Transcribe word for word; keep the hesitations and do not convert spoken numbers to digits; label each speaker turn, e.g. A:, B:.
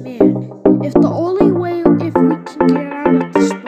A: Man, if the only way if we can get out of this